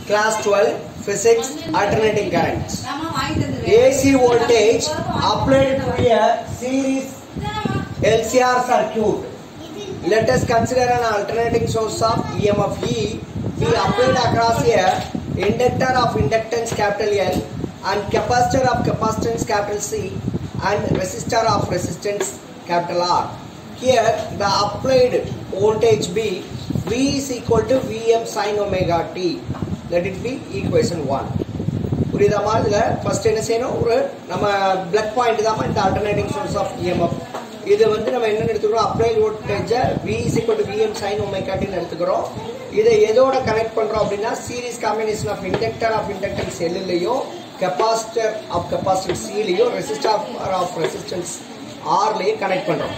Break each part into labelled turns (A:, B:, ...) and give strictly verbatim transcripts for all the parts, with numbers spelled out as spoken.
A: Class twelve Physics Alternating Current. A C voltage applied to a series L C R circuit. Let us consider an alternating source of E M F E be applied across a inductor of inductance capital L and capacitor of capacitance capital C and resistor of resistance capital R. Here the applied voltage be V is equal to Vm sin omega t. Let it be equation one. புரியுதா இதுல first என்ன செய்யணும் ஒரு நம்ம plug point தான் இந்த alternating source of E M F. இது வந்து நம்ம என்ன எடுத்துக்கிறோம் applied voltage V is equal to Vm sin omega t ன்னு எடுத்துக்கிறோம். இதை எதோட கனெக்ட் பண்றோம் அப்படினா series combination of inductor of inductance L லயோ கெபாசிட்டர் ஆஃப் கெபாசிட்டன்ஸ் C லயோ ரெசிஸ்டர் ஆஃப் ரெசிஸ்டன்ஸ் R லயோ கனெக்ட் பண்றோம்.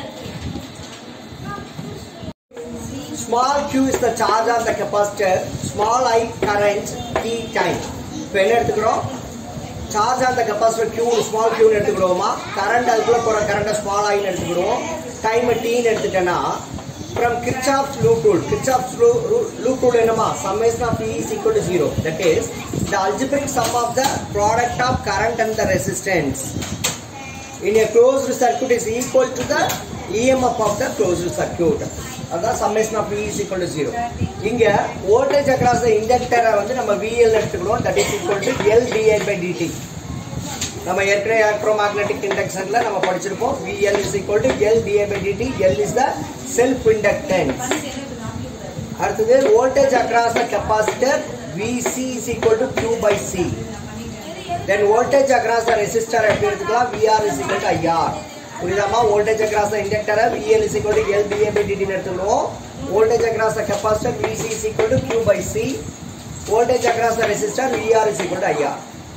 A: Small q is the charge of the capacitor, small I current t time. இப்போ என்ன எடுத்துக்கிறோம் charge on the capacitor q small q ன்னு எடுத்துக்கிறோமா current அதுக்குள்ள போற கரண்ட ஸ்மால் I ன்னு எடுத்துக்கிறோம் டைம் t ன்னு எடுத்துட்டேனா from Kirchhoff's loop rule Kirchhoff's loop rule என்னமா summation of E is equal to zero, that is the algebraic sum of the product of current and the resistance in a closed circuit is equal to the E M F of the closed circuit. அதான் summation of E is equal to zero. இங்க voltage across the inductor வந்து நம்ம V L எடுத்துக்கிறோம், that is equal to L di by dt. நம்ம ஏற்கனவே electromagnetic இண்டக்ஷன்ல நம்ம படிச்சிருப்போம் V L is equal to L di by dt. L is the self inductance. அடுத்தது voltage across the capacitor V C is equal to Q by C. Then voltage across the resistor எப்படி எடுத்துக்கலாம் V R is equal to I R. புரியுதாமா voltage across the inductor V L is equal to L di by dt ன்னு எடுத்துக்கிறோம். voltage across the capacitor V C is equal to Q by C. voltage across the resistor V R is equal to I R.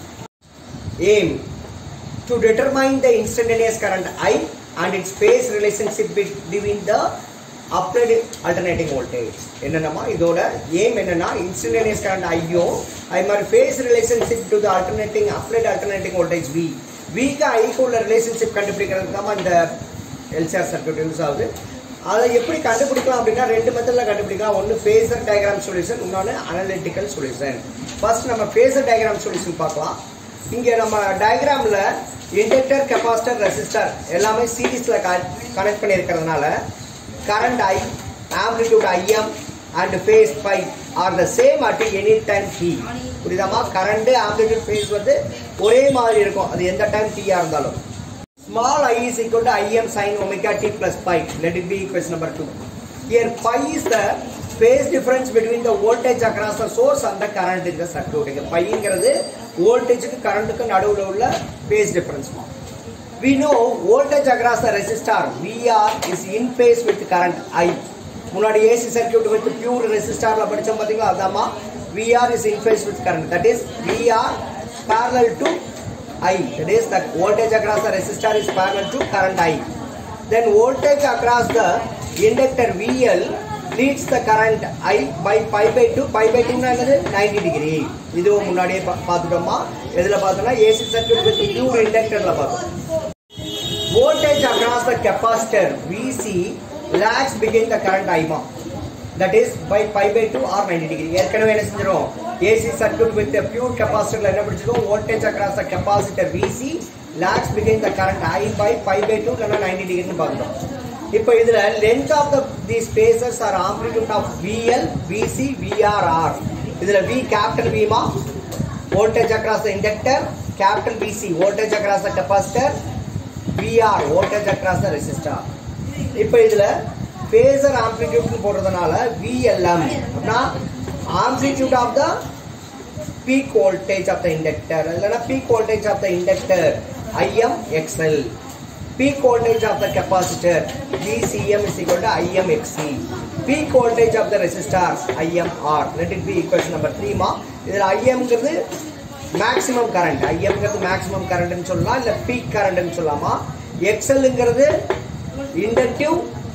A: Aim to determine the instantaneous current I and its phase relationship between the applied alternating voltage. என்னன்னா இதோட aim என்னன்னா instantaneous current I yo I மாதிரி phase relationship to the alternating applied alternating voltage V. V க்கு I க்கு உள்ள relationship கண்டுபிடிக்கிறதுக்கு தான் இந்த L C R circuit use ஆகுது. அதை எப்படி கண்டுபிடிக்கலாம் அப்படின்னா ரெண்டு மெத்தட்ல கண்டுபிடிக்கலாம். ஒன்னு ஃபேசர் டயகிராம் சொல்யூஷன், இன்னொன்னு அனலிட்டிக்கல் சொல்யூஷன். ஃபர்ஸ்ட் நம்ம ஃபேசர் டயகிராம் சொல்யூஷன் பார்க்கலாம். இங்க நம்ம டயகிராம்ல இண்டக்டர் கெபாசிட்டர் ரெசிஸ்டர் எல்லாமே சீரிஸ்ல கனெக்ட் பண்ணியிருக்கிறதுனால கரண்ட் I, ஆம்ப்ளிடியூட் I M and phase phi are the same at any time t. புரியுதாமா கரண்ட் ஆம்ப்ளிடியூட் phase வந்து ஒரே மாதிரி இருக்கும் அது எந்த டைம் t ஆ இருந்தாலும். Small I is equal to I M sin omega t plus phi. Let it be equation number two. Here phi is the phase difference between the voltage across the source and the current in the circuit. இங்க phi ங்கிறது வோல்டேஜ்க்கு கரண்ட்க்கு நடுவுல உள்ள phase difference. We know voltage across the resistor V R is in phase with current I. முன்னாடி A C circuit with pure resistorல படிச்சோம் பாத்தீங்களா அதாமா V R is in phase with current, that is V R parallel to I, that is the voltage across the resistor is parallel to current I. Then voltage across the inductor V L leads the current I by pi by two. Pi by two னா என்னது ninety degree. இதுவும் முன்னாடியே பார்த்துட்டோமா எதுல பார்த்தோம்னா A C circuit with pure inductorல பார்த்தோம். Voltage across the capacitor V C lags behind the current I M, that is by pi by two or ninety degree. ஏற்கனவே என்ன செஞ்சோம் A C circuit with a pure capacitor என்ன படிச்சோம் voltage across the capacitor V C lags behind the current I by pi by two இல்லனா ninety degree ன்னு பார்த்தோம். இப்போ இதுல length of the these phases are amplitude of V L, V C, V R, R. இதுல V capital V மா voltage across the inductor, capital V C voltage across the capacitor, V R voltage across the resistor. இப்போ இதுல phasor amplitude னு போடுறதுனால V L M அப்படினா amplitude of the peak voltage of the inductor இல்லனா peak voltage of the inductor I M X L, peak voltage of the capacitor V C M is equal to I M X C, peak voltage of the resistor I M R. Let it be equation number three மா இதுல I M ங்கிறது maximum current, I M ங்கிறது maximum current னு சொல்லலாம் இல்ல peak current னு சொல்லலாமா. X L ங்கிறது inductive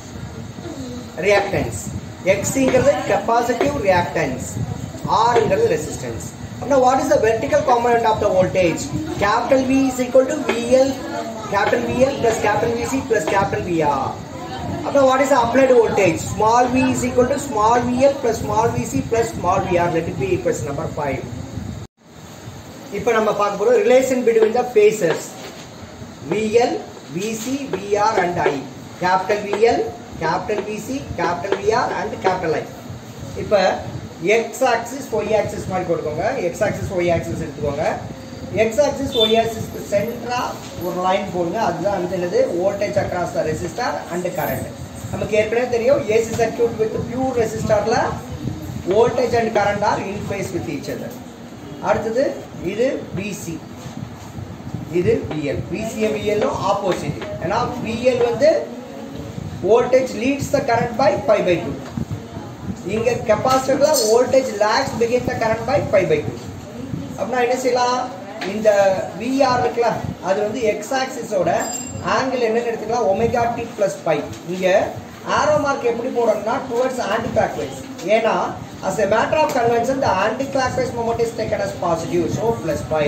A: reactance, X C ங்கிறது capacitive reactance, R ங்கிறது resistance. Now what is the vertical component of the voltage? Capital V is equal to V L, capital V L plus capital V C plus capital V R. Now what is the applied voltage? Small v is equal to small vl plus small vc plus small vr. Let it be equation number five. இப்போ நம்ம பார்க்க போறோம் relation between the phases vl, vc, vr and i. Capital vl, capital vc, capital vr and capital I. இப்போ x axis y axis மாதிரி போட்டுக்கோங்க. x axis y axis எடுத்துக்கோங்க. x axis y axis க்கு சென்டரா ஒரு லைன் போடுங்க. அதுதான் வந்து என்னது voltage across the resistor and current. நமக்கு ஏற்கனவே தெரியும் A C circuit with pure resistorல voltage and current are in phase with each other. அடுத்தது இது V C, இது V L. V C and V L ம் opposite. ஏன்னா V L வந்து voltage leads the current by pi by two. இங்க கெபாசிட்டர்ல voltage lags behind the current by pi by two. அப்படினா என்ன செய்யலாம்? இந்த V R இருக்குல அது வந்து x axis ஓட angle என்னன்னு எடுத்துக்கலாம் omega t plus pi. இங்க arrow mark எப்படி போடணும்னா towards anti clockwise. ஏனா as a matter of convention the anti clockwise moment is taken as positive, so plus pi.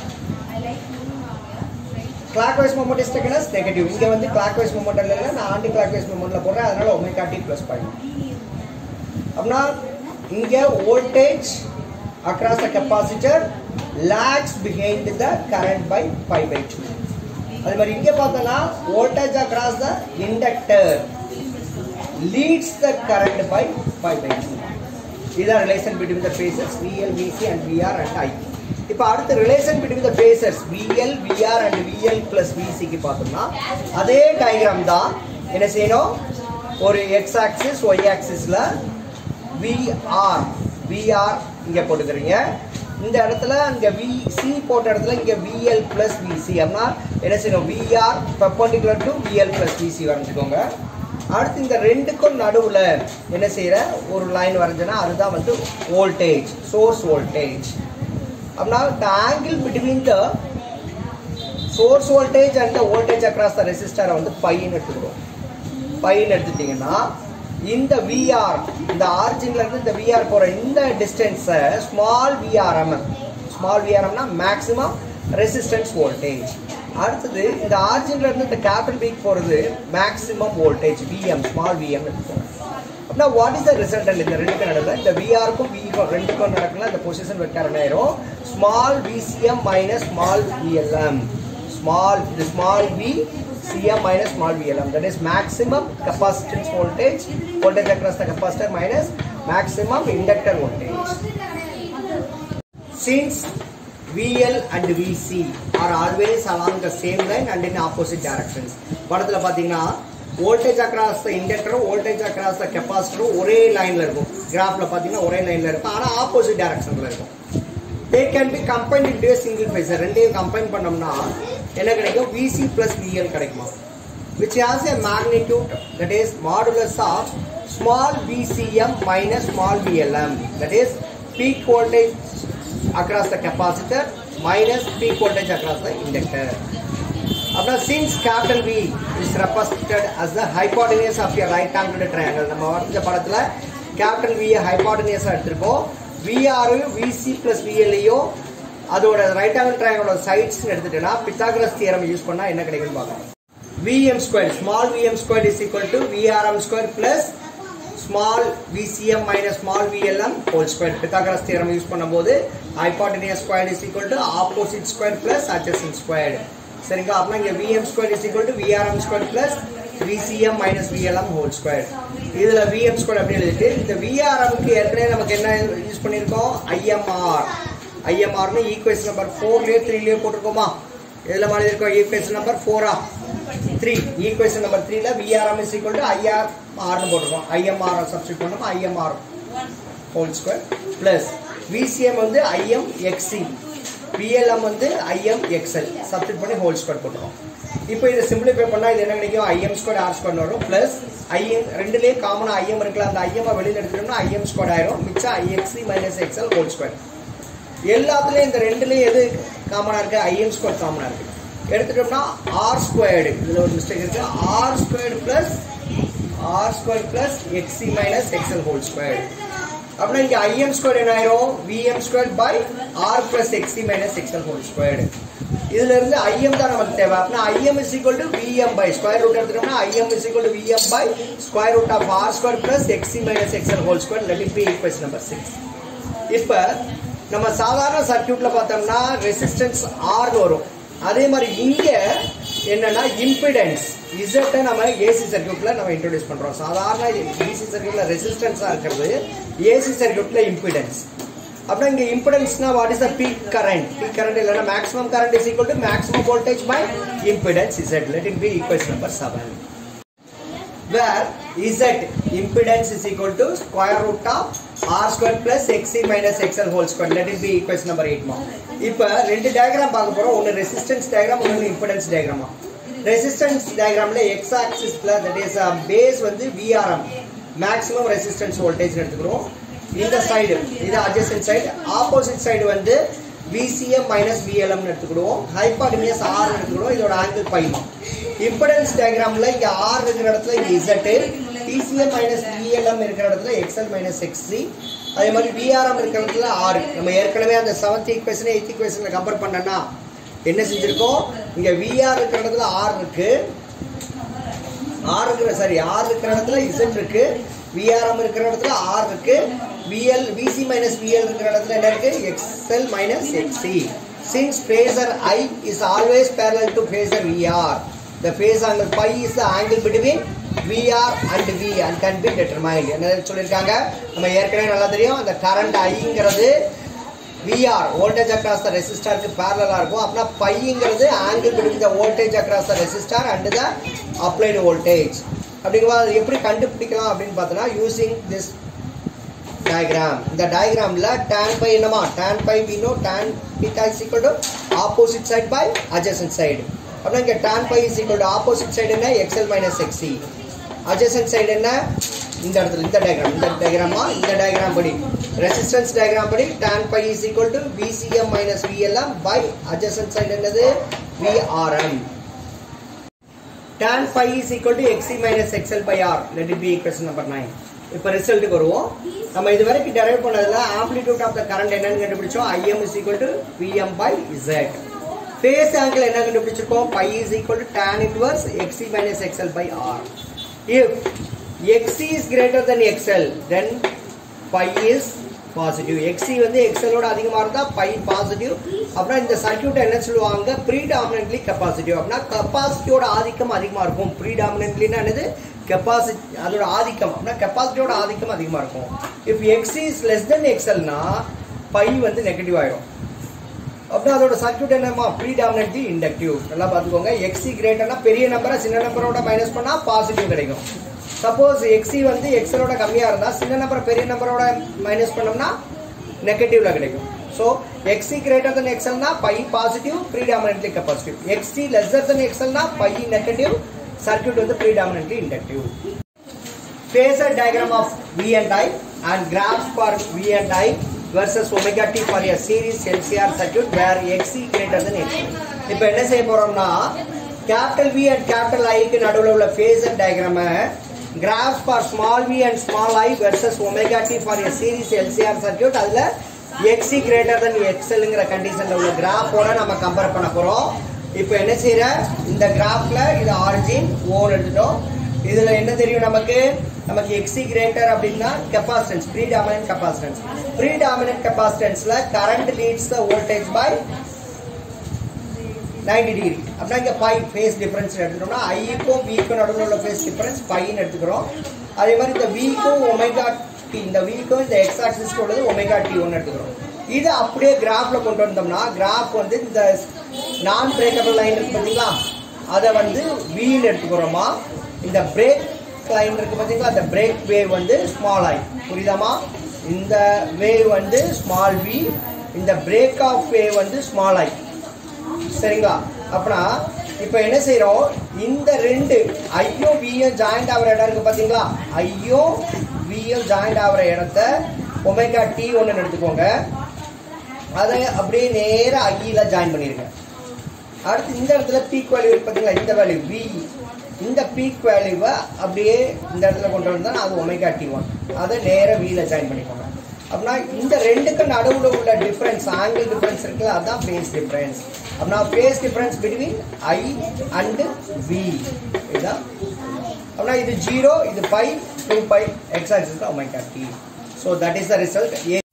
A: Clockwise moment is taken as negative. இங்க வந்து clockwise moment இல்ல நான் anti clockwise momentல போடுறேன், அதனால omega t plus pi. அப்படினா இங்க voltage across the capacitor lags behind the current by pi by two. அதே மாதிரி இங்க பார்த்தனா voltage across the inductor leads the current by pi by two. இதுதான் relation between the phases V L, V C and V R and I. இப்போ அடுத்த relation between the phases V L, V R and V L plus V C க்கு பார்த்தோம்னா அதே diagram தான். என்ன செய்யணும்? ஒரு x axis y axisல V R V R இங்க போட்டுக்கறீங்க. இந்த இடத்துல இங்க V C போட்ட இடத்துல இங்க V L plus V C. அப்படினா என்ன செய்யணும்? V R perpendicular to V L plus V C வரைஞ்சுக்கோங்க. அடுத்து இந்த ரெண்டுக்கும் நடுவுல என்ன செய்யற ஒரு லைன் வரைஞ்சனா அதுதான் வந்து வோல்டேஜ், சோர்ஸ் வோல்டேஜ். அப்படினா the angle between the source voltage and the voltage across the resistor வந்து pi ன்னு எடுத்துக்கிறோம். pi ன்னு எடுத்துட்டீங்கன்னா இந்த V R இந்த ஆரிஜின்ல இருந்து இந்த V R போற இந்த distance small V R M. Small V R M னா மேக்ஸிமம் ரெசிஸ்டன்ஸ் வோல்டேஜ். அடுத்து இந்த ஆரிஜின்ல இருந்து இந்த கேபிட்டல் V போறது maximum voltage V M, small V M எடுத்துக்கோங்க. அப்படினா வாட் இஸ் தி ரிசல்டன்ட்? இந்த ரெண்டுக்கு நடுவுல இந்த V R க்கும் V க்கும் ரெண்டுக்கும் நடக்குல இந்த பொசிஷன் வெக்டார் என்ன ஆயிரும்? Small V C M minus small V L M. Small இது small V C M minus small V L M, that is maximum capacitance voltage, voltage across the capacitor minus maximum inductor voltage. Since V L and V C are always along the same line and in opposite directions. படத்துல பாத்தீங்கன்னா voltage across the inductor, voltage across the capacitor ஒரே லைன்ல இருக்கும். கிராஃப்ல பாத்தீங்கன்னா ஒரே லைன்ல இருக்கும், ஆனா ஆப்போசிட் டைரக்ஷன்ல இருக்கும். They can be combined into a single phase. ரெண்டையும் கம்பைன் பண்ணோம்னா என்ன கிடைக்கும்? V C plus V L கிடைக்குமா? Which has a magnitude that is modulus of small V C M minus small V L M. That is peak voltage across the capacitor minus peak voltage across the inductor. Now since capital V is represented as the hypotenuse of a right angled triangle, நம்ம வரைஞ்ச படத்துல capital V hypotenuse எடுத்துப்போம். V R V C plus V L யோ அதோட right angle ட்ரையாங்கிளோட sides எடுத்துட்டேனா Pythagoras theorem use பண்ணா என்ன கிடைக்கும்னு பார்க்கலாம். V M squared, small V M squared is equal to V R M squared plus small V C M minus small V L M whole squared. Pythagoras theorem use பண்ணும்போது hypotenuse squared is equal to opposite squared plus adjacent squared. சரிங்களா? அப்பனா இங்க V M squared is equal to V R M squared plus V C M minus V L M whole squared. இதுல V M squared அப்படி எழுதிட்டு இந்த V R M க்கு ஏற்கனவே நமக்கு என்ன யூஸ் பண்ணிருக்கோம்? I M R. I M R னு ஈக்குவேஷன் நம்பர் four லயே three லயே போட்டுருக்கோமா? இதுல மாதிரி இருக்கும் ஈக்குவேஷன் நம்பர் four ஆ three. ஈக்குவேஷன் நம்பர் three ல V R M is equal to I R R னு போட்டுருக்கோம். I M R சப்ஸ்டிட்யூட் பண்ணோம். I M R whole square plus V C M வந்து I M X C, V L M வந்து I M X L substitute பண்ணி whole square போட்டுருக்கோம். இப்போ இத simplify பண்ணா இது என்ன கிடைக்கும்? I M squared R squared வரும் plus I M ரெண்டுலயே காமனா I M இருக்குல அந்த I M வெளியில எடுத்துட்டோம்னா I M squared ஆயிரும். மிச்சம் I X C minus X L whole square. எல்லாத்துலயும் இந்த ரெண்டுலயும் எது காமனா இருக்கு? I M squared காமனா இருக்கு. எடுத்துட்டோம்னா R squared, இதுல ஒரு மிஸ்டேக் இருக்கு. R squared plus R squared plus X C minus X L whole squared. அப்படினா இங்க I M squared என்ன ஆயிரும்? V M squared by R plus X C minus X L whole squared. இதுல இருந்து Im தான் நமக்கு தேவை. அப்பனா Im is equal to Vm by square root எடுத்துட்டோம்னா Im is equal to Vm by square root of r square plus xc minus xl whole square. Let it be equation number six. இப்ப நம்ம சாதாரண சர்க்யூட்ல பார்த்தோம்னா resistance R வரும். அதே மாதிரி இங்க என்னன்னா இம்பிடன்ஸ் Z நம்ம ஏசி சர்க்யூட்ல நம்ம இன்ட்ரோ듀ஸ் பண்றோம். சாதாரண ஏசி சர்க்யூட்ல ரெசிஸ்டன்ஸா இருக்கிறது, ஏசி சர்க்யூட்ல இம்பிடன்ஸ். அப்பனா இங்க இம்பிடன்ஸ்னா what is the peak current? Peak current இல்லனா maximum current is equal to maximum voltage by impedance Z. Let it be equation number seven. Where Z impedance is equal to square root of r square plus xc minus xl whole square. Let it be equation number eight. இப்போ ரெண்டு diagram பார்க்க போறோம். ஒன்னு resistance diagram, ஒன்னு impedance diagram. Resistance டயகிராம்ல x ஆக்சிஸ்ல that is base வந்து V R M maximum resistance voltage எடுத்துக்கிறோம். இந்த சைடு இது அட்ஜசன்ட் சைடு, ஆப்போசிட் சைடு வந்து V C M minus V L M னு எடுத்துக்கிறோம். ஹைபோடெனியஸ் R எடுத்துக்கிறோம். இதோட ஆங்கிள் பை. இம்பிடன்ஸ் டயகிராம்ல இங்க R இருக்கிற இடத்துல இங்க Z, T C M minus V L M இருக்கிற இடத்துல X L minus X C, அதே மாதிரி V R M இருக்கிற இடத்துல R. நம்ம ஏற்கனவே அந்த seventh equation eighth equationல கம்பேர் பண்ணனா என்ன செஞ்சிருக்கோம்? இங்க V R இருக்கிற இடத்துல R இருக்கு, R இருக்கிற சாரி R இருக்கிற இடத்துல Z இருக்கு, V R M இருக்கிற இடத்துல R இருக்கு, V L V C minus V L இருக்கிற இடத்துல என்ன இருக்கு? X L minus X C. Since phasor I is always parallel to phasor V R, the phase angle phi is the angle between V R and V and can be determined. என்ன சொல்லிருக்காங்க? நம்ம ஏற்கனவே நல்லா தெரியும். அந்த current Iங்கிறது V R voltage across the resistor க்கு parallel-ஆ இருக்கும். அப்பனா phi-ங்கிறது angle between the voltage across the resistor and the applied voltage. அப்படிங்கறத அது எப்படி கண்டுபிடிக்கலாம் அப்படினு பார்த்தனா using this diagram. இந்த diagramல tan phi என்னமா? Tan phi we know tan theta is equal to opposite side by adjacent side. அப்பனா இங்க tan phi is equal to opposite side என்ன? X L minus X C. adjacent side என்ன? இந்த இடத்துல இந்த diagram, இந்த diagramமா இந்த diagram படி resistance diagram படி tan phi is equal to V C M minus V L M by adjacent side என்னது? V R M. tan phi is equal to X C minus X L by R. Let it be equation number nine. இப்போ ரிசல்ட்டுக்கு வருவோம். நம்ம இது வரைக்கும் derive பண்ணதுல amplitude of the current என்னன்னு கண்டுபிடிச்சோம். Im is equal to V M by Z. Phase angle என்ன கண்டுபிடிச்சிருக்கோம்? phi is equal to tan inverse X C minus X L by R. If X C is greater than X L, then phi is positive. X C வந்து X L ஓட அதிகமா இருந்தா phi positive. அப்புறம் இந்த circuit என்ன சொல்லுவாங்க? predominantly capacitive. அப்படினா கெபாசிட்டியோட ஆதிக்கம் அதிகமா இருக்கும். predominantlyனா என்னது? கெபாசிட்டி அதோட ஆதிக்கம். அப்படினா கெபாசிட்டியோட ஆதிக்கம் அதிகமா இருக்கும். If X C is less than X L னா phi வந்து நெகட்டிவ் ஆயிடும். அப்படினா அதோட சர்க்யூட் என்னமா? predominantly inductive. நல்லா பாத்துக்கோங்க. X C கிரேட்டர்னா பெரிய நம்பரை சின்ன நம்பரோட மைனஸ் பண்ணா பாசிட்டிவ் கிடைக்கும். சப்போஸ் X C வந்து X L ஓட கம்மியா இருந்தா சின்ன நம்பரை பெரிய நம்பரோட மைனஸ் பண்ணோம்னா நெகட்டிவ்ல கிடைக்கும். So X C greater than X L னா phi positive, predominantly capacitive. X C lesser than X L னா phi negative, circuit வந்து predominantly inductive. Phasor diagram of V and I and graphs for V and I versus omega t for a series L C R circuit where X C greater than X L. இப்போ என்ன செய்ய போறோம்னா capital V and capital I க்கு நடுவுல உள்ள phasor diagram graphs for small v and small I versus omega t for a series L C R circuit அதுல X C greater than X L ங்கற கண்டிஷன்ல உள்ள கிராஃபோட நாம கம்பேர் பண்ண போறோம். இப்போ என்ன செய்யற? இந்த கிராஃப்ல இது ஆரிஜின் O எடுத்துட்டோம். இதுல என்ன தெரியும் நமக்கு? நமக்கு X C greater அப்படினா capacitance, predominant capacitance. Predominant capacitanceல current leads the voltage by ninety degree. அப்படினா இங்க phi phase difference எடுத்துட்டோம்னா I க்கும் V க்கும் நடுவுல உள்ள phase difference phi ன்னு எடுத்துக்கிறோம். அதே மாதிரி இந்த V க்கும் omega t, இந்த V க்கும் இந்த x axis க்கு உள்ளது omega t ஒன்னு எடுத்துக்கிறோம். இது அப்படியே கிராஃப்ல கொண்டு வந்தோம்னா கிராஃப் வந்து இந்த நான் பிரேக்கபிள் லைன் இருக்கு பாத்தீங்களா? அத வந்து V ன்னு எடுத்துக்கிறோமா. இந்த பிரேக் லைன் இருக்கு பாத்தீங்களா? அந்த பிரேக் வேவ் வந்து ஸ்மால் I. புரியுதாமா? இந்த வேவ் வந்து ஸ்மால் v, இந்த பிரேக் ஆஃப் வேவ் வந்து ஸ்மால் I. சரிங்களா? அப்பனா இப்போ என்ன செய்றோம்? இந்த ரெண்டு ஐயும் வியும் ஜாயிண்ட் ஆவற இடம் இருக்கு பாத்தீங்களா? ஐயும் வியும் ஜாயிண்ட் ஆவற இடத்தை ஒமேகா t ஒன்னு எடுத்துக்கோங்க. அதை அப்படியே நேரா ஐல ஜாயின் பண்ணிருங்க. அடுத்து இந்த இடத்துல பீக் வேல்யூ இருக்கு பாத்தீங்களா? இந்த வேல்யூ v, இந்த பீக் வேல்யூவை அப்படியே இந்த இடத்துல கொண்டு வந்தா அது ஒமேகா t ஒன். அதை நேரா v ல ஜாயின் பண்ணிக்கோங்க. அப்படின்னா இந்த ரெண்டுக்கு நடுவுல உள்ள டிஃபரன்ஸ் ஆங்கிள் டிஃபரன்ஸ் இருக்குல்ல அதான் ஃபேஸ் டிஃபரன்ஸ். அப்படின்னா phase difference between I and V இதுதான். அப்படின்னா இது ஜீரோ, இது pi, two pi, x axis omega t. So that is the result.